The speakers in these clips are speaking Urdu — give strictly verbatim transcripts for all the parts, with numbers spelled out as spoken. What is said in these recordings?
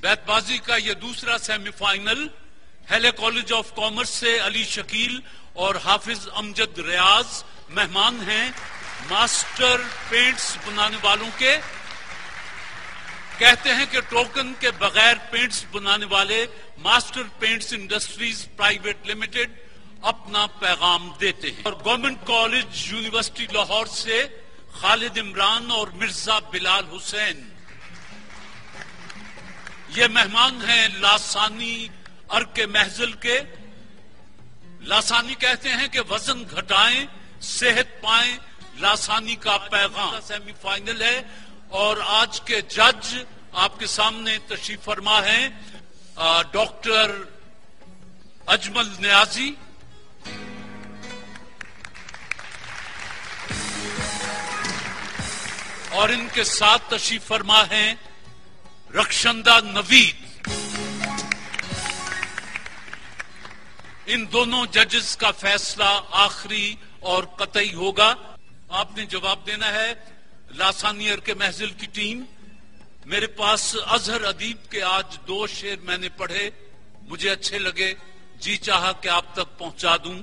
بیت کا یہ دوسرا semi final Hailey college of commerce سے علی شکیل اور حافظ امجد ریاض مہمان ہیں ماسٹر پینٹس بنانے والوں کے. کہتے ہیں کہ ٹوکن کے بغیر پینٹس بنانے والے master paints industries private limited اپنا پیغام دیتے ہیں. اور گورنمنٹ کالج یونیورسٹی لاہور سے خالد عمران اور مرزا بلال حسین یہ مہمان ہیں لاسانی ارک محضل کے. لاسانی کہتے ہیں کہ وزن گھٹائیں صحت پائیں لاسانی کا پیغام. سیمی فائنل ہے اور آج کے جج آپ کے سامنے تشریف فرما ہیں ڈاکٹر اجمل نیازی, اور ان کے ساتھ تشریف فرما ہیں رخشندہ نوید. ان دونوں ججز کا فیصلہ آخری اور قطعی ہوگا. آپ نے جواب دینا ہے. لاسانی ارک محضل کی ٹیم, میرے پاس اظہر ادیب کے آج دو شعر میں نے پڑھے, مجھے اچھے لگے, جی چاہا کہ آپ تک پہنچا دوں.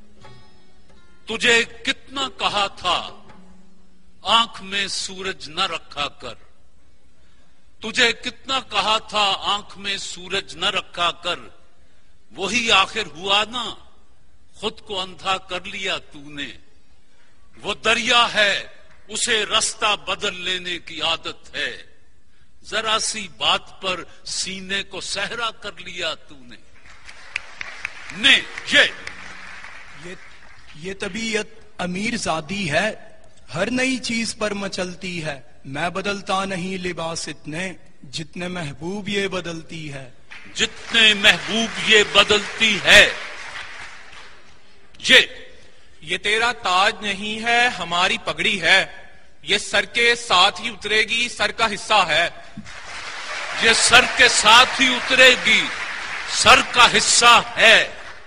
تجھے کتنا کہا تھا آنکھ میں سورج نہ رکھا کر, تجھے کتنا کہا تھا آنکھ میں سورج نہ رکھا کر, وہی آخر ہوا نا خود کو اندھا کر لیا تو نے. وہ دریا ہے اسے رستہ بدل لینے کی عادت ہے, ذرا سی بات پر سینے کو صحرا کر لیا تو نے. نے یہ یہ طبیعت امیر زادی ہے, ہر نئی چیز پر مچلتی ہے. میں بدلتا نہیں لباس اتنے جتنے محبوب یہ بدلتی ہے, جتنے محبوب یہ بدلتی ہے. یہ یہ تیرا تاج نہیں ہے ہماری پگڑی ہے, یہ سر کے ساتھ ہی اترے گی سر کا حصہ ہے. یہ سر کے ساتھ ہی اترے گی سر کا حصہ ہے.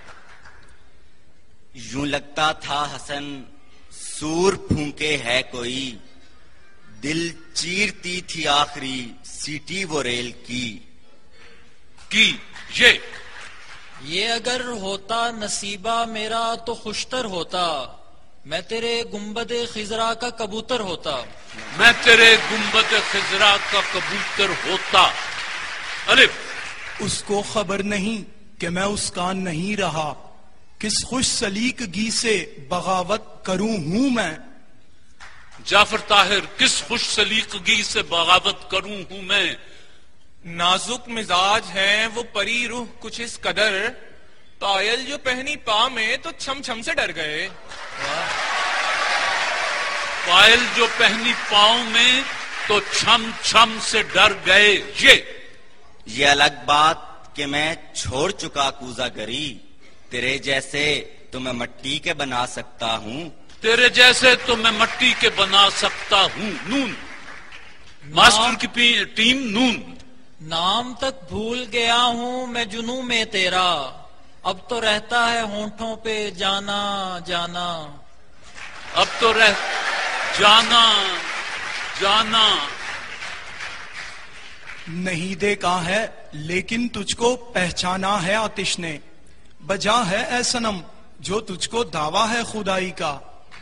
یوں لگتا تھا حسن سور پھونکے ہے کوئی, دل چیرتی تھی آخری سیٹی وہ ریل کی. کی یہ یہ اگر ہوتا نصیبہ میرا تو خوشتر ہوتا, میں تیرے گنبد خضرا کا کبوتر ہوتا. میں تیرے گنبد خضرا کا کبوتر ہوتا. الف اس کو خبر نہیں کہ میں اس کا نہیں رہا, کس خوش سلیقگی سے بغاوت کروں ہوں میں. جعفر طاہر کس خوش سلیقگی سے بغاوت کروں ہوں میں. نازک مزاج ہیں وہ پری روح کچھ اس قدر, پائل جو پہنی پا میں تو چھم چھم سے ڈر گئے. پائل جو پہنی پاؤں میں تو چھم چھم سے ڈر گئے. یہ یہ الگ بات کہ میں چھوڑ چکا کوزہ گری, تیرے جیسے تو میں مٹی کے بنا سکتا ہوں. تیرے جیسے تو میں مٹی کے بنا سکتا ہوں. نون ماسٹر کی ٹیم نون. نام تک بھول گیا ہوں میں جنوں میں تیرا, اب تو رہتا ہے ہونٹوں پہ جانا جانا. اب تو رہ جانا جانا. نہیں دیکھا ہے لیکن تجھ کو پہچانا ہے آتش نے, بجا ہے اے صنم جو تجھ کو دعویٰ ہے خدائی کا.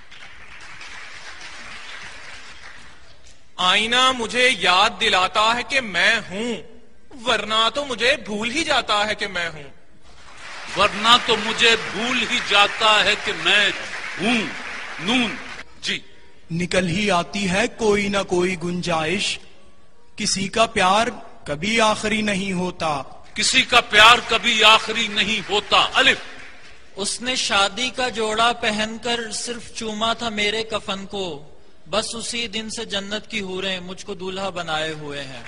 آئینہ مجھے یاد دلاتا ہے کہ میں ہوں, ورنہ تو مجھے بھول ہی جاتا ہے کہ میں ہوں. ورنہ تو مجھے بھول ہی جاتا ہے کہ میں ہوں. نون جی نکل ہی آتی ہے کوئی نہ کوئی گنجائش, کسی کا پیار کبھی آخری نہیں ہوتا. کسی کا پیار کبھی آخری نہیں ہوتا. الف اس نے شادی کا جوڑا پہن کر صرف چوما تھا میرے کفن کو, بس اسی دن سے جنت کی حوریں مجھ کو دولہا بنائے ہوئے ہیں.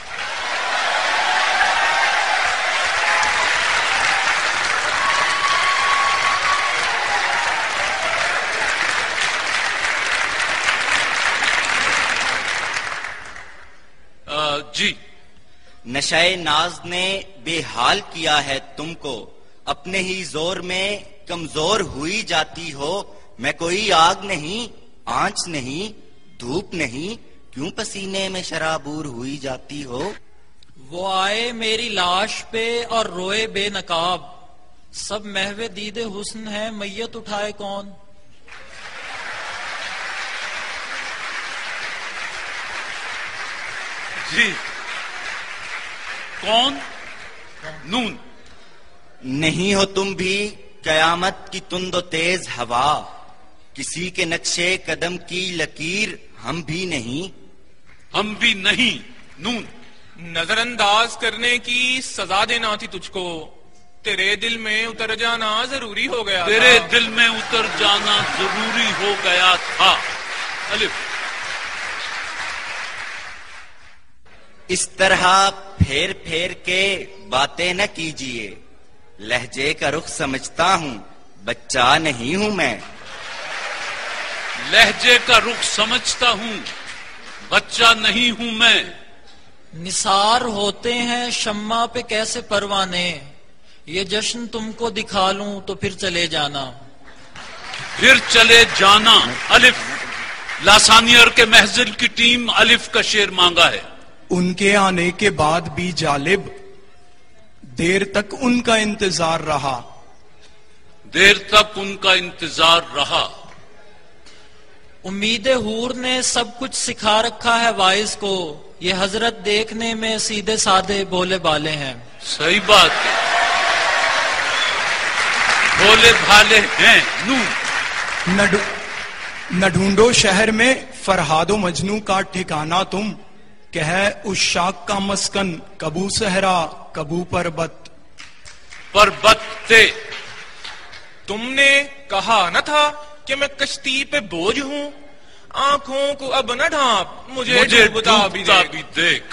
جی نشائے ناز نے بے حال کیا ہے تم کو, اپنے ہی زور میں کمزور ہوئی جاتی ہو. میں کوئی آگ نہیں آنچ نہیں دھوپ نہیں, کیوں پسینے میں شرابور ہوئی جاتی ہو. وہ آئے میری لاش پہ اور روئے بے نقاب، سب محو دید حسن ہے، میت اٹھائے کون؟ جی کون؟ نون. نہیں ہو تم بھی قیامت کی تند و تیز ہوا، کسی کے نقشے قدم کی لکیر ہم بھی نہیں. ہم بھی نہیں. نون. نظر انداز کرنے کی سزا دینا تھی تجھ کو، تیرے دل میں اتر جانا ضروری ہو گیا تیرے تھا. دل میں اتر جانا ضروری ہو گیا تھا. الف. اس طرح پھیر پھیر کے باتیں نہ کیجیے، لہجے کا رخ سمجھتا ہوں، بچہ نہیں ہوں میں. لہجے کا رخ سمجھتا ہوں، بچہ نہیں ہوں میں. نثار ہوتے ہیں شمع پہ کیسے پروانے، یہ جشن تم کو دکھا لوں تو پھر چلے جانا. پھر چلے جانا. الف. لاسانیئر کے محضل کی ٹیم الف کا شعر مانگا ہے. ان کے آنے کے بعد بھی جالب، دیر تک ان کا انتظار رہا. دیر تک ان کا انتظار رہا. امید حور نے سب کچھ سکھا رکھا ہے وائز کو، یہ حضرت دیکھنے میں سیدھے سادے بولے بالے ہیں. صحیح بات ہے، بولے بھالے ہیں. نون. نہ ڈھو- نہ ڈھونڈو شہر میں فرہاد و مجنو کا ٹھکانہ تم، کہ ہے اس شاک کا مسکن کبو صحرا کبو پربت. پربت تھے. تم نے کہا نہ تھا کہ میں کشتی پہ بوجھ ہوں، آنکھوں کو اب نہ ڈھانپ، مجھے مجھے ڈوبتا بھی ڈوبتا دیکھ. بھی دیکھ.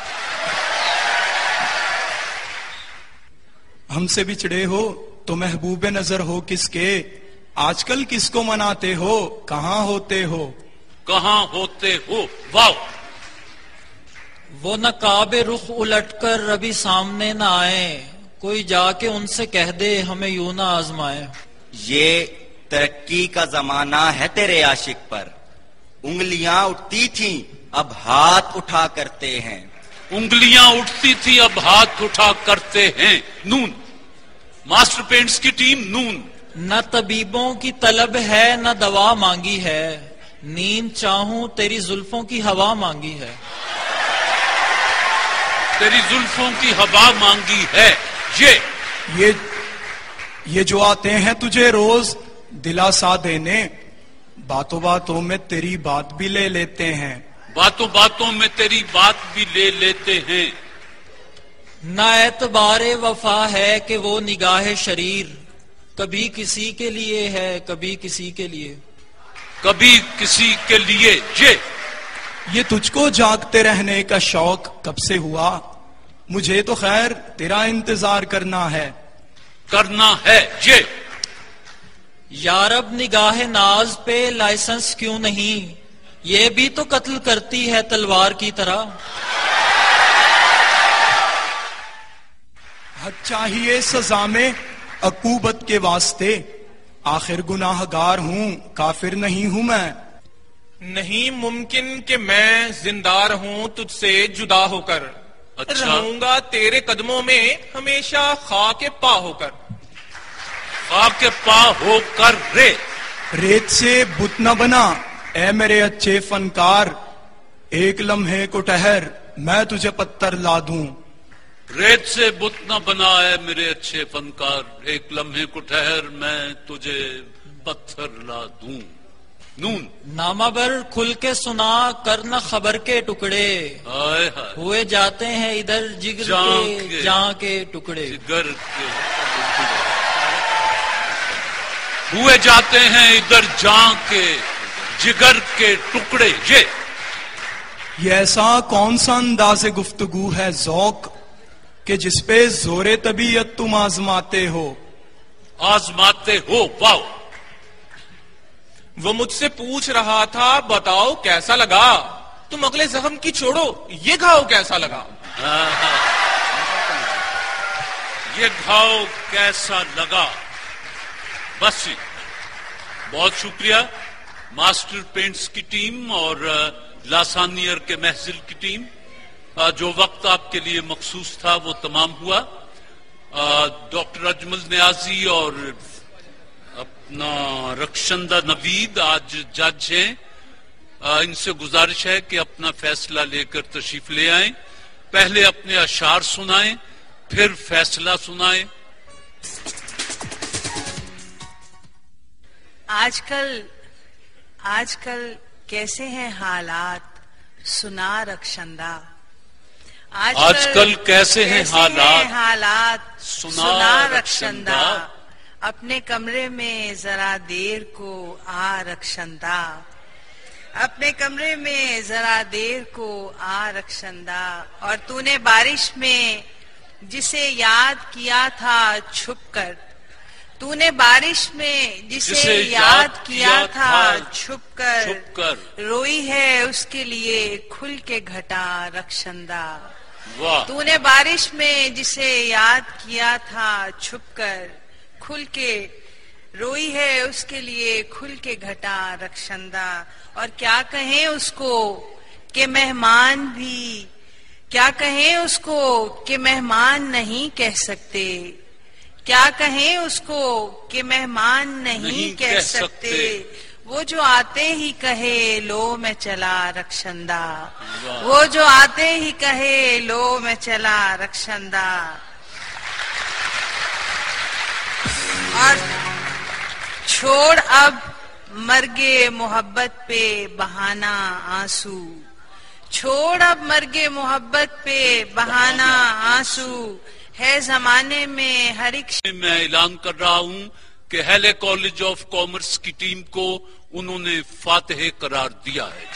ہم سے بچھڑے ہو تو محبوب نظر ہو کس کے، آج کل کس کو مناتے ہو، کہاں ہوتے ہو. کہاں ہوتے ہو. واو. وہ نقاب رخ الٹ کر ابھی سامنے نہ آئے، کوئی جا کے ان سے کہہ دے ہمیں یوں نہ آزمائے. یہ ترقی کا زمانہ ہے تیرے عاشق پر، انگلیاں اٹھتی تھیں اب ہاتھ اٹھا کرتے ہیں. انگلیاں اٹھتی تھی اب ہاتھ اٹھا کرتے ہیں. نون. ماسٹر پینٹس کی ٹیم. نون. نہ طبیبوں کی طلب ہے نہ دوا مانگی ہے، نیند چاہوں تیری زلفوں کی ہوا مانگی ہے. تیری زلفوں کی ہوا مانگی ہے. یہ یہ یہ جو آتے ہیں تجھے روز دلاسا دینے، باتوں باتوں میں تیری بات بھی لے لیتے ہیں. باتوں باتوں میں تیری بات بھی لے لیتے ہیں. نہ اعتبار وفا ہے کہ وہ نگاہ شریر، کبھی کسی کے لیے ہے کبھی کسی کے لیے. کبھی کسی کے لیے. یہ یہ تجھ کو جاگتے رہنے کا شوق کب سے ہوا، مجھے تو خیر تیرا انتظار کرنا ہے. کرنا ہے. یہ یارب نگاہ ناز پہ لائسنس کیوں نہیں، یہ بھی تو قتل کرتی ہے تلوار کی طرح. حد چاہیے سزا میں عقوبت کے واسطے، آخر گناہ گار ہوں کافر نہیں ہوں میں. نہیں ممکن کہ میں زندہ رہوں تجھ سے جدا ہو کر، اچھا. رہوں گا تیرے قدموں میں ہمیشہ خاک پا ہو کر. خاک پا ہو کر. رے ریت سے بت نہ بنا اے میرے اچھے فنکار، ایک لمحے کو ٹہر میں تجھے پتھر لا دوں. ریت سے بت نہ بنا ہے میرے اچھے فنکار، ایک لمحے کو ٹھہر میں تجھے پتھر لا دوں. نون. نامہ بر کھل کے سنا کرنا خبر کے ٹکڑے، ہائے ہائے. ہوئے جاتے ہیں ادھر جگر جاں کے کے جاں کے ٹکڑے. جگر کے ہوئے جاتے ہیں ادھر جاں کے جگر کے ٹکڑے. یہ یہ ایسا کون سا انداز گفتگو ہے ذوق، کہ جس پہ زور طبیعت تم آزماتے ہو. آزماتے ہو. واو. وہ مجھ سے پوچھ رہا تھا بتاؤ کیسا لگا، تم اگلے زخم کی چھوڑو یہ گھاؤ کیسا لگا. یہ گھاؤ کیسا لگا. بس بہت شکریہ ماسٹر پینٹس کی ٹیم اور لاسانیئر کے محضل کی ٹیم. جو وقت آپ کے لیے مخصوص تھا وہ تمام ہوا. ڈاکٹر اجمل نیازی اور اپنا رخشندہ نوید آج جج ہیں. ان سے گزارش ہے کہ اپنا فیصلہ لے کر تشریف لے آئیں. پہلے اپنے اشعار سنائیں پھر فیصلہ سنائیں. آج کل آج کل کیسے ہیں حالات سنا رخشندہ. آج کل کیسے ہیں حالات حالات سنا رخشندہ. اپنے کمرے میں ذرا دیر کو آ رخشندہ. اپنے کمرے میں ذرا دیر کو آ رخشندہ. اور تو نے بارش میں جسے یاد کیا تھا چھپ کر. تو نے بارش میں جسے یاد کیا تھا چھپ کر. روئی ہے اس کے لیے کھل کے گھٹا رخشندہ. تو نے بارش میں جسے یاد کیا تھا چھپ کر کھل کے روئی ہے اس کے لیے کھل کے گھٹا رخشندہ. اور کیا کہیں اس کو کہ مہمان بھی کیا کہیں اس کو کہ مہمان نہیں کہہ سکتے. کیا کہیں اس کو کہ مہمان نہیں کہہ سکتے. وہ جو آتے ہی کہے لو میں چلا رخشندہ. وہ جو آتے ہی کہے لو میں چلا رخشندہ. اور چھوڑ اب مرگے محبت پہ بہانا آنسو. چھوڑ اب مرگے محبت پہ بہانا آنسو. ہے زمانے میں ہر ایک میں اعلان کر رہا ہوں کہ ہیلے کالج آف کامرس کی ٹیم کو انہوں نے فاتح قرار دیا ہے.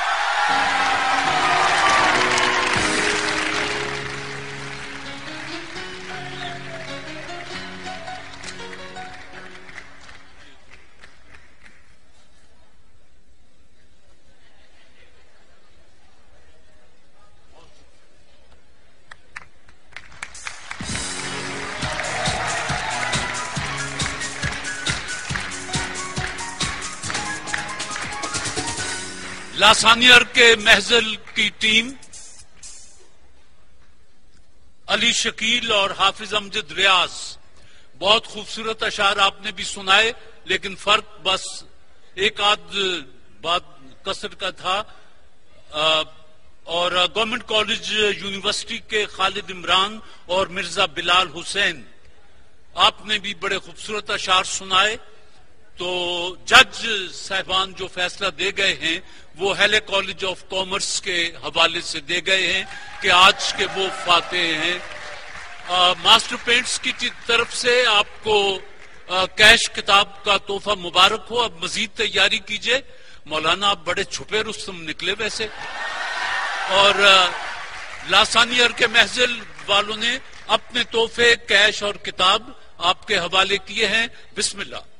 لاسانیئر کے محضل کی ٹیم علی شکیل اور حافظ امجد ریاض. بہت خوبصورت اشعار آپ نے بھی سنائے لیکن فرق بس ایک آدھ بات کسر کا تھا. اور گورنمنٹ کالج یونیورسٹی کے خالد عمران اور مرزا بلال حسین آپ نے بھی بڑے خوبصورت اشعار سنائے. تو جج صاحبان جو فیصلہ دے گئے ہیں وہ ہیلے کالج آف کامرس کے حوالے سے دے گئے ہیں کہ آج کے وہ فاتح ہیں. ماسٹر پینٹس کی طرف سے آپ کو کیش کتاب کا تحفہ مبارک ہو. اب مزید تیاری کیجئے. مولانا آپ بڑے چھپے رستم نکلے ویسے. اور لاسانیئر کے محضل والوں نے اپنے تحفے کیش اور کتاب آپ کے حوالے کیے ہیں. بسم اللہ.